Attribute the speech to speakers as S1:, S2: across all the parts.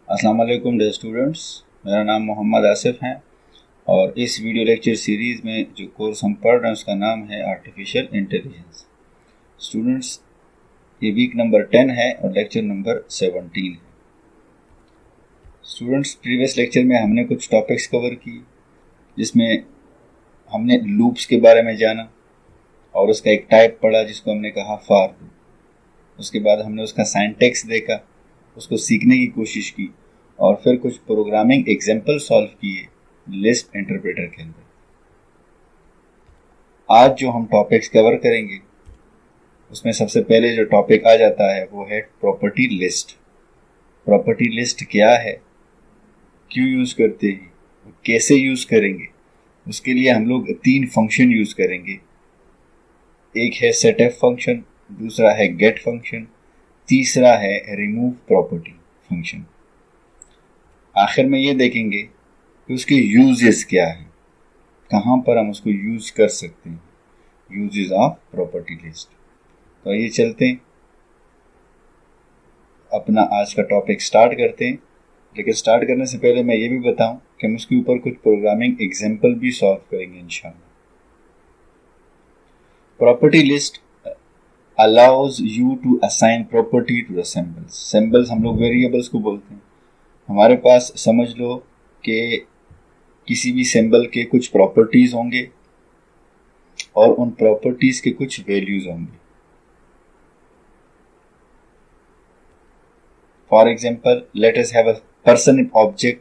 S1: अस्सलाम वालेकुम dear students, मेरा नाम मोहम्मद आसिफ है और इस वीडियो लेक्चर सीरीज़ में जो कोर्स हम पढ़ रहे हैं उसका नाम है आर्टिफिशियल इंटेलिजेंस। स्टूडेंट्स, ये वीक नंबर 10 है और लेक्चर नंबर 17 है। स्टूडेंट्स, प्रीवियस लेक्चर में हमने कुछ टॉपिक्स कवर किए जिसमें हमने लूप्स के बारे में जाना और उसका एक टाइप पढ़ा जिसको हमने कहा फॉर। उसके बाद हमने उसका सिंटैक्स देखा, उसको सीखने की कोशिश की और फिर कुछ प्रोग्रामिंग एग्जाम्पल सॉल्व किए लिस्प इंटरप्रेटर के अंदर। आज जो हम टॉपिक्स कवर करेंगे उसमें सबसे पहले जो टॉपिक आ जाता है वो है प्रॉपर्टी लिस्ट। प्रॉपर्टी लिस्ट क्या है, क्यों यूज करते हैं, कैसे यूज करेंगे, उसके लिए हम लोग 3 फंक्शन यूज करेंगे। एक है सेटअप फंक्शन, दूसरा है गेट फंक्शन, तीसरा है रिमूव प्रॉपर्टी फंक्शन। आखिर में ये देखेंगे कि उसके यूजेस क्या है, कहाँ पर हम उसको यूज कर सकते हैं, यूजेस ऑफ प्रॉपर्टी लिस्ट। तो ये चलते हैं अपना आज का टॉपिक स्टार्ट करते हैं। लेकिन स्टार्ट करने से पहले मैं ये भी बताऊं कि हम उसके ऊपर कुछ प्रोग्रामिंग एग्जाम्पल भी सॉल्व करेंगे इंशाल्लाह। Property list allows you to assign property to the symbols। symbols हम लोग वेरिएबल्स को बोलते हैं। हमारे पास समझ लो कि किसी भी सिंबल के कुछ प्रॉपर्टीज होंगे और उन प्रॉपर्टीज के कुछ वैल्यूज होंगे। For example, let us have a person object.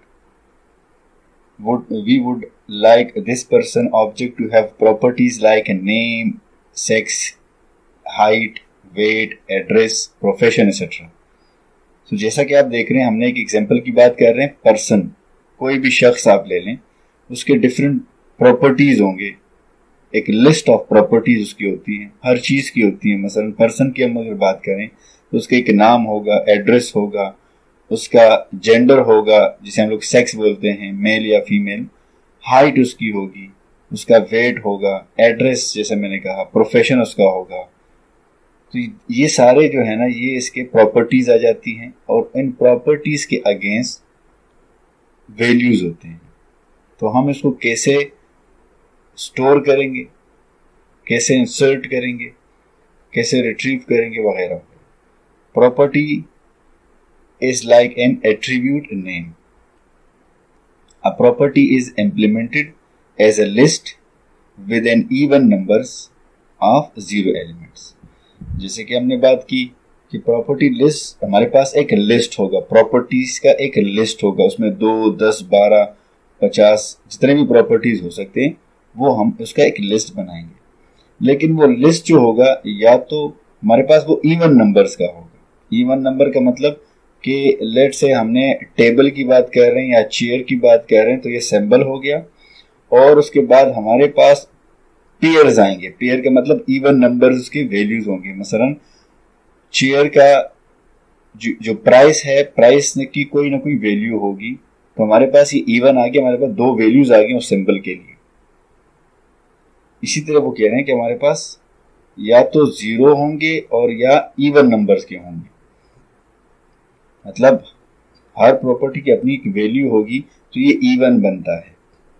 S1: we would like this person object to have properties like a name, sex, height, weight, address, profession etcetera. तो जैसा कि आप देख रहे हैं, हमने एक एग्जांपल की बात कर रहे हैं। पर्सन, कोई भी शख्स आप ले लें, उसके डिफरेंट प्रॉपर्टीज होंगे, एक लिस्ट ऑफ प्रॉपर्टीज उसकी होती हैं, हर चीज की होती है। मसलन पर्सन की हम अगर बात करें तो उसका एक नाम होगा, एड्रेस होगा, उसका जेंडर होगा जिसे हम लोग सेक्स बोलते हैं, मेल या फीमेल, हाइट उसकी होगी, उसका वेट होगा, एड्रेस जैसे मैंने कहा, प्रोफेशन उसका होगा। तो ये सारे जो है ना, ये इसके प्रॉपर्टीज आ जाती हैं और इन प्रॉपर्टीज के अगेंस्ट वैल्यूज होते हैं। तो हम इसको कैसे स्टोर करेंगे, कैसे इंसर्ट करेंगे, कैसे रिट्रीव करेंगे वगैरह। Property is like an attribute name. A property is implemented as a list with an even numbers of 0 elements. जैसे कि हमने बात की कि प्रॉपर्टी लिस्ट, हमारे पास एक लिस्ट होगा, प्रॉपर्टीज का एक लिस्ट होगा, उसमें 2, 10, 12, 50 जितने भी प्रॉपर्टीज हो सकते हैं वो हम उसका एक लिस्ट बनाएंगे। लेकिन वो लिस्ट जो होगा या तो हमारे पास वो इवन नंबर्स का होगा। इवन नंबर का मतलब कि लेट से हमने टेबल की बात कर रहे हैं या चेयर की बात कर रहे हैं तो ये सिंबल हो गया, और उसके बाद हमारे पास पेयर्स आएंगे। पेयर का मतलब इवन नंबर्स के वैल्यूज होंगे। मसलन चेयर का जो प्राइस है, प्राइस की कोई ना कोई वैल्यू होगी, तो हमारे पास ये इवन आ गया, हमारे पास 2 वैल्यूज आ गई उस सिंबल के लिए। इसी तरह वो कह रहे हैं कि हमारे पास या तो 0 होंगे और या इवन नंबर्स के होंगे। मतलब हर प्रॉपर्टी की अपनी एक वैल्यू होगी तो ये इवन बनता है।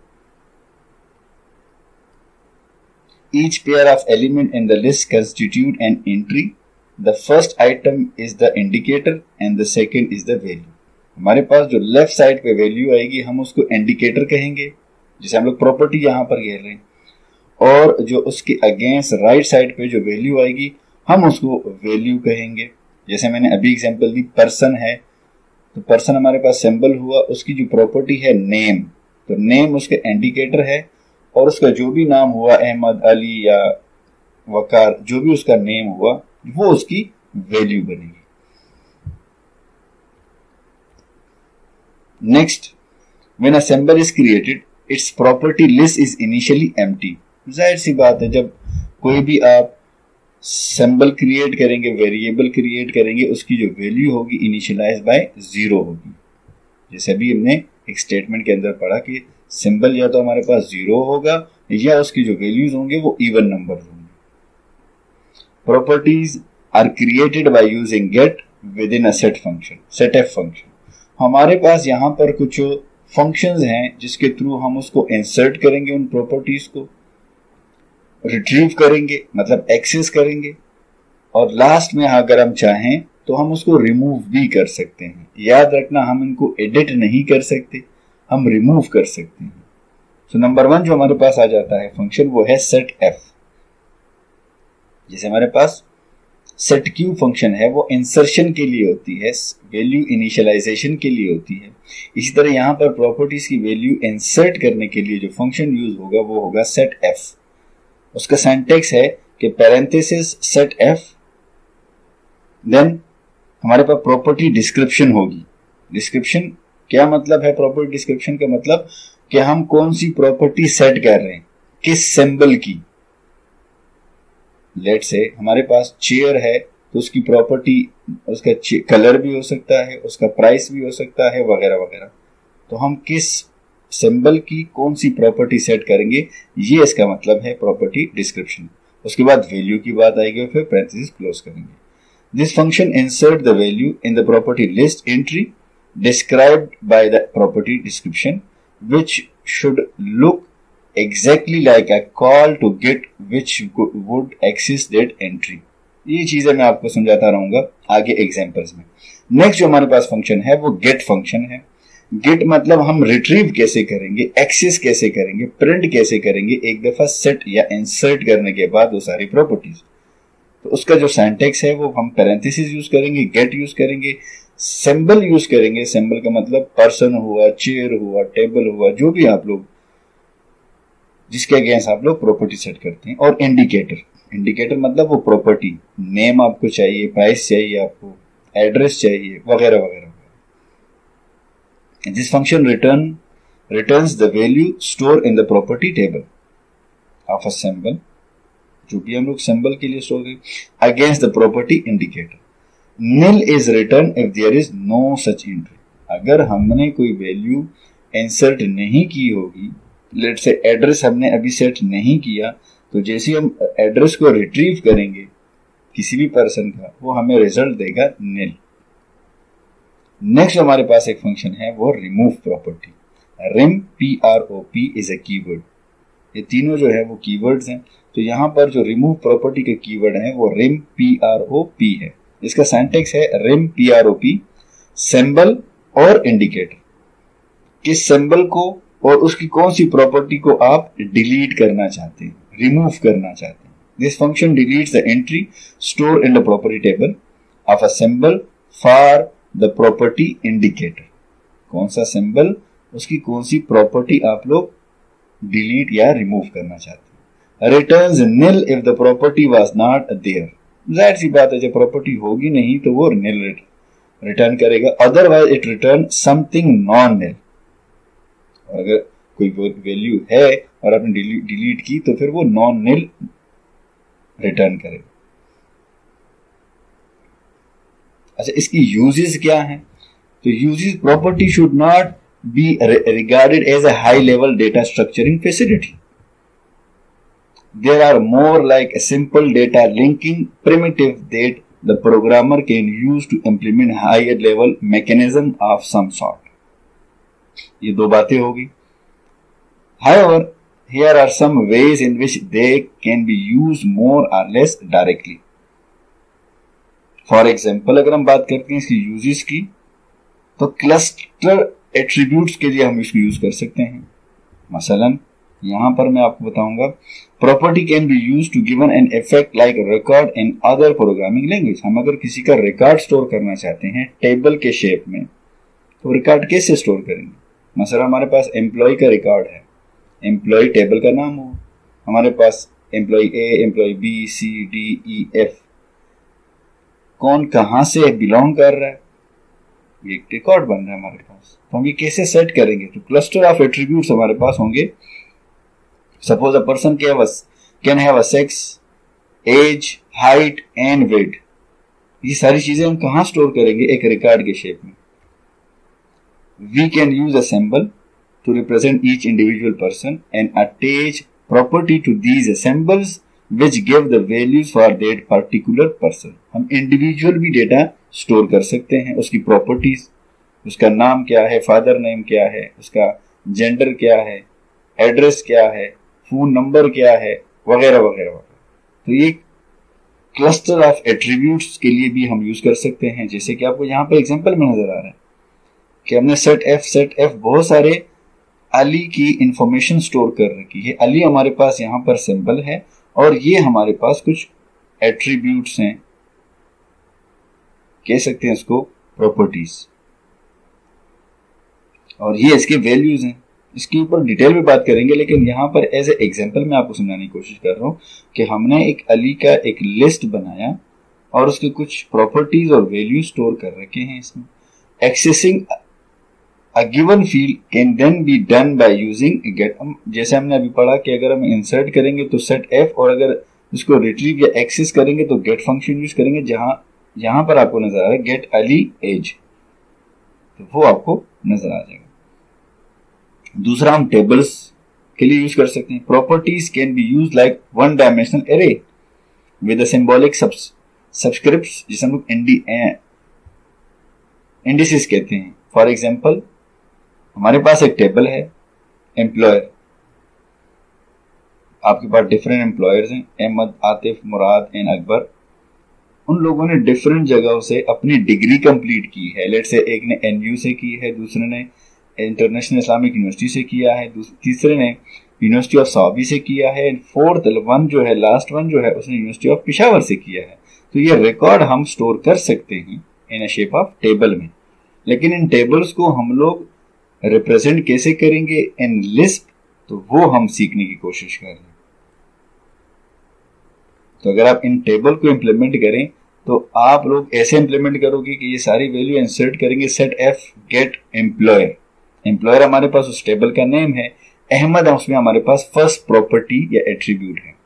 S1: Each pair of element in the list constitute an entry. The first item is the indicator and the second is the value. हमारे पास जो लेफ्ट साइड पे वैल्यू आएगी हम उसको इंडिकेटर कहेंगे, जिसे हम लोग प्रॉपर्टी यहां पर कह रहे हैं, और जो उसके अगेंस्ट राइट साइड पे जो वैल्यू आएगी हम उसको वैल्यू कहेंगे। जैसे मैंने अभी एग्जांपल दी, पर्सन है तो पर्सन हमारे पास सिंबल हुआ, उसकी जो प्रॉपर्टी है नेम, तो नेम उसका इंडिकेटर है और उसका जो भी नाम हुआ, अहमद, अली या वकार, जो भी उसका नेम हुआ वो उसकी वैल्यू बनेगी। Next, when a symbol is created its property list is initially empty. जाहिर सी बात है, जब कोई भी आप सिंबल क्रिएट करेंगे, वेरिएबल क्रिएट करेंगे, उसकी जो वैल्यू होगी इनिशियलाइज बाय 0 होगी। जैसे अभी हमने एक स्टेटमेंट के अंदर पढ़ा कि सिंबल या तो हमारे पास 0 होगा या उसकी जो वैल्यूज होंगे वो इवन नंबर होंगे। Properties are created by using get with in a set function, setup function. हमारे पास यहाँ पर कुछ फंक्शंस हैं जिसके थ्रू हम उसको इंसर्ट करेंगे, उन प्रॉपर्टीज को रिट्रीव करेंगे, मतलब एक्सेस करेंगे, और लास्ट में अगर हम चाहें तो हम उसको रिमूव भी कर सकते हैं। याद रखना, हम इनको एडिट नहीं कर सकते, हम रिमूव कर सकते हैं। तो नंबर 1 जो हमारे पास आ जाता है फंक्शन वो है सेट एफ। जैसे हमारे पास सेट क्यू फंक्शन है वो इंसर्शन के लिए होती है, वैल्यू इनिशियलाइजेशन के लिए होती है। इसी तरह यहां पर प्रॉपर्टीज की वैल्यू इंसर्ट करने के लिए जो फंक्शन यूज होगा वो होगा सेट एफ। उसका सिंटैक्स है कि पैरेंथेसिस सेट एफ, देन हमारे पास प्रॉपर्टी डिस्क्रिप्शन होगी। डिस्क्रिप्शन क्या मतलब है? प्रॉपर्टी डिस्क्रिप्शन का मतलब कि हम कौन सी प्रॉपर्टी सेट कर रहे हैं, किस सिंबल की। लेट से हमारे पास चेयर है तो उसकी प्रॉपर्टी, उसका कलर भी हो सकता है, उसका प्राइस भी हो सकता है, वगैरह वगैरह। तो हम किस सिंबल की कौन सी प्रॉपर्टी सेट करेंगे, ये इसका मतलब है प्रॉपर्टी डिस्क्रिप्शन। उसके बाद वैल्यू की बात आएगी और फिर पैरेंथेसिस क्लोज करेंगे। This function insert the value in the property list entry described by the property description which should look exactly like a call to get which would access that entry। ये चीजें मैं आपको समझाता रहूंगा आगे examples में। Next जो हमारे पास फंक्शन है वो गेट फंक्शन है। गेट मतलब हम रिट्रीव कैसे करेंगे, एक्सेस कैसे करेंगे, प्रिंट कैसे करेंगे एक दफा सेट या इंसर्ट करने के बाद वो सारी प्रॉपर्टीज। तो उसका जो सिंटैक्स है वो हम पैरेंथेसिस यूज करेंगे, गेट यूज करेंगे, सिंबल यूज करेंगे। सिंबल का मतलब पर्सन हुआ, चेयर हुआ, टेबल हुआ, जो भी आप लोग जिसके अगेंस्ट आप लोग प्रॉपर्टी सेट करते हैं। और इंडिकेटर, इंडिकेटर मतलब वो प्रॉपर्टी, नेम आपको चाहिए, प्राइस चाहिए, आपको एड्रेस चाहिए, वगैरह वगैरह। This function returns the value store in the property table of a symbol, जो भी हम लोग सिंबल के लिए स्टोर करें, against the property indicator. Nil is returned if there is no such entry। अगर हमने कोई वैल्यू इंसर्ट नहीं की होगी, लेट से एड्रेस हमने अभी सेट नहीं किया, तो जैसे हम एड्रेस को रिट्रीव करेंगे किसी भी पर्सन का, वो हमें रिजल्ट देगा nil। नेक्स्ट हमारे पास एक फंक्शन है वो remove property. Rem PROP is a keyword. ये तीनों जो है वो कीवर्ड्स हैं। तो यहां पर जो रिमूव प्रॉपर्टी के कीवर्ड है वो रिम PROP है। इसका सिंटैक्स है रिम PROP सिंबल और इंडिकेटर। किस सिंबल को और उसकी कौन सी प्रॉपर्टी को आप डिलीट करना चाहते हैं, रिमूव करना चाहते हैं। This function deletes the entry store in the property table of a symbol for the property indicator. कौन सा सिंबल, उसकी कौन सी प्रॉपर्टी आप लोग डिलीट या रिमूव करना चाहते हैं। Returns nil if the property was not there. जाहिर सी बात है, जब प्रॉपर्टी होगी नहीं तो वो nil रिटर्न करेगा। Otherwise it return something non nil। और अगर कोई वैल्यू है और आपने डिलीट की तो फिर वो नॉन nil रिटर्न करेगा। अच्छा, इसकी यूजेस क्या है? तो uses, property should not be regarded as a high level data structuring facility. There are more like a simple data linking primitive that the programmer can use to implement higher level mechanism of some sort। ये दो बातें होगी। However, here are some ways in which they can be used more or less directly। For example, अगर हम बात करते हैं इसकी यूजेस की, तो क्लस्टर एट्रीब्यूट्स के लिए हम इसको यूज कर सकते हैं। मसलन यहां पर मैं आपको बताऊंगा, property can be use to given an effect like record in other programming language. हम अगर किसी का रिकॉर्ड स्टोर करना चाहते हैं टेबल के शेप में, तो रिकॉर्ड कैसे स्टोर करेंगे? मसलन हमारे पास एम्प्लॉय का रिकॉर्ड है, एम्प्लॉय टेबल का नाम हो, हमारे पास employee A, employee B, C, D, E, F, कौन कहां से बिलोंग कर रहा है, ये एक रिकॉर्ड बन रहा है हमारे पास। तो हम ये कैसे सेट करेंगे? तो क्लस्टर ऑफ एट्रीब्यूट्स हमारे पास होंगे। Suppose a person can have a sex, age, height and weight। ये सारी चीजें हम कहां स्टोर करेंगे? एक रिकॉर्ड के शेप में। We can use a symbol to represent each individual person and attach property to these symbols which give the values for that particular person। हम इंडिविजुअल भी डेटा स्टोर कर सकते हैं, उसकी प्रॉपर्टीज उसका नाम क्या है, फादर नेम क्या है, उसका जेंडर क्या है, एड्रेस क्या है, फोन नंबर क्या है, वगैरह वगैरह वगैरह। तो ये क्लस्टर ऑफ एट्रीब्यूट्स के लिए भी हम यूज कर सकते हैं। जैसे कि आपको यहाँ पे एग्जांपल में नजर आ रहा है कि हमने सेट एफ बहुत सारे अली की इंफॉर्मेशन स्टोर कर रखी है। अली हमारे पास यहाँ पर सिंबल है और ये हमारे पास कुछ एट्रीब्यूट्स हैं, कह सकते हैं इसको प्रॉपर्टीज, और ये इसके वैल्यूज हैं। इसके ऊपर डिटेल में बात करेंगे, लेकिन यहाँ पर एज ए एग्जांपल मैं आपको समझाने की कोशिश कर रहा हूँ कि हमने एक अली का एक लिस्ट बनाया और उसके कुछ प्रॉपर्टीज और वैल्यू स्टोर कर रखे हैं इसमें। Accessing a given field can then be done by using get. जैसे हमने अभी पढ़ा कि अगर हम इंसर्ट करेंगे तो सेट एफ, और अगर इसको रिट्रीव या एक्सेस करेंगे तो गेट फंक्शन यूज करेंगे। जहां पर आपको नजर आ रहा है गेट अली एज, तो वो आपको नजर आ जाएगा। दूसरा हम टेबल्स के लिए यूज कर सकते हैं। Properties can be use like one dimensional array with a symbolic subscripts, जिसे हम लोग इंडिसेस कहते हैं। फॉर एग्जांपल हमारे पास एक टेबल है एम्प्लॉयर, आपके पास डिफरेंट एम्प्लॉयर्स हैं, अहमद, आतिफ, मुराद एंड अकबर। उन लोगों ने डिफरेंट जगहों से अपनी डिग्री कंप्लीट की है। लेट्स से एक ने एनयू से की है, दूसरे ने इंटरनेशनल इस्लामिक यूनिवर्सिटी से किया है, तीसरे ने यूनिवर्सिटी ऑफ सऊदी से किया है, फोर्थ वन जो है, लास्ट वन जो है, उसने यूनिवर्सिटी ऑफ पिशावर से किया है। तो ये रिकॉर्ड हम स्टोर कर सकते हैं in a shape of table में। लेकिन इन टेबल्स को हम लोग रिप्रेजेंट कैसे करेंगे इन लिस्ट, तो वो हम सीखने की कोशिश कर रहे हैं। तो अगर आप इन टेबल को इंप्लीमेंट करें तो आप लोग ऐसे इंप्लीमेंट करोगे कि ये सारी वैल्यू इंसर्ट करेंगे। Set F get employer, employer हमारे पास उस टेबल का नेम है, अहमद उसमें हमारे पास फर्स्ट प्रॉपर्टी या एट्रीब्यूट है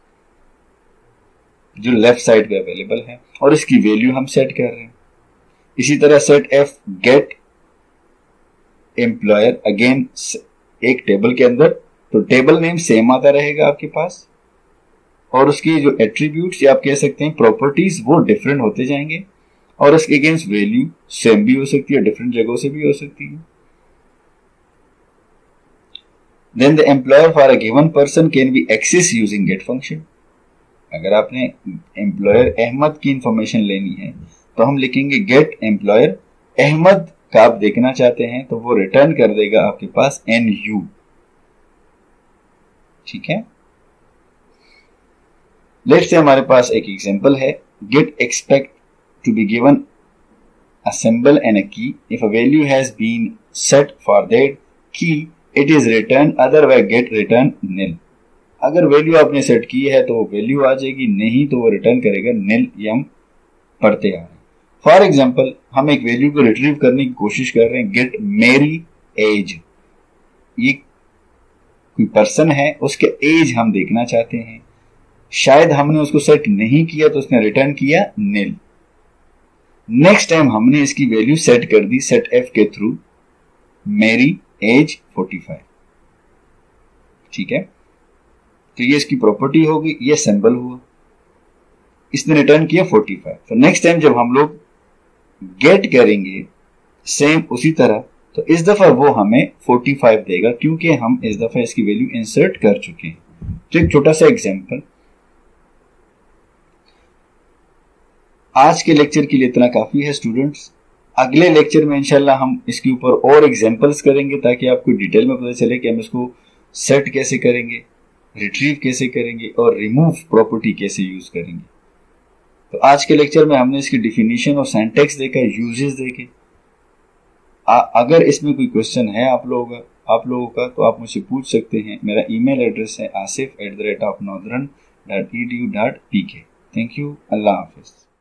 S1: जो लेफ्ट साइड पे अवेलेबल है, और इसकी वैल्यू हम सेट कर रहे हैं। इसी तरह set F get employer, again एक टेबल के अंदर, तो टेबल नेम सेम आता रहेगा आपके पास, और उसकी जो एट्रीब्यूट्स या आप कह सकते हैं प्रॉपर्टीज वो डिफरेंट होते जाएंगे, और उसके अगेंस्ट वैल्यू सेम भी हो सकती है, डिफरेंट जगहों से भी हो सकती है। Then the employer for a given person can be accessed using get function। अगर आपने एम्प्लॉयर अहमद की इंफॉर्मेशन लेनी है तो हम लिखेंगे गेट एम्प्लॉयर अहमद का आप देखना चाहते हैं, तो वो रिटर्न कर देगा आपके पास NU। ठीक है, लेट्स से हमारे पास एक एग्जांपल है, get expect to be given a symbol and a key if a value has been set for that key it is returned, otherwise get return nil। अगर value आपने set की है तो वो value आ जाएगी, नहीं तो वो रिटर्न करेगा nil। ये हम पढ़ते आ रहे हैं। फॉर एग्जांपल हम एक वैल्यू को रिट्रीव करने की कोशिश कर रहे हैं, गेट मेरी एज। ये कोई पर्सन है, उसके एज हम देखना चाहते हैं, शायद हमने उसको सेट नहीं किया तो उसने रिटर्न किया nil। नेक्स्ट टाइम हमने इसकी वैल्यू सेट कर दी सेट एफ के थ्रू, मेरी एज 45। ठीक है, तो ये इसकी प्रॉपर्टी होगी, ये सिंबल हुआ, इसने रिटर्न किया 45। तो नेक्स्ट टाइम जब हम लोग गेट करेंगे सेम उसी तरह, तो इस दफा वो हमें 45 देगा, क्योंकि हम इस दफा इसकी वैल्यू इंसर्ट कर चुके हैं। तो एक छोटा सा एग्जांपल, आज के लेक्चर के लिए इतना काफी है स्टूडेंट्स। अगले लेक्चर में इंशाल्लाह हम इसके ऊपर और एग्जांपल्स करेंगे ताकि आपको डिटेल में पता चले कि हम इसको सेट कैसे करेंगे, रिट्रीव कैसे करेंगे और रिमूव प्रॉपर्टी कैसे यूज करेंगे। तो आज के लेक्चर में हमने इसकी डिफिनीशन और सिंटैक्स देखा, यूजेस देखे। अगर इसमें कोई क्वेश्चन है आप लोगों का तो आप मुझसे पूछ सकते हैं। मेरा ईमेल एड्रेस है asif@northern.edu.pk। थैंक यू, अल्लाह हाफिज।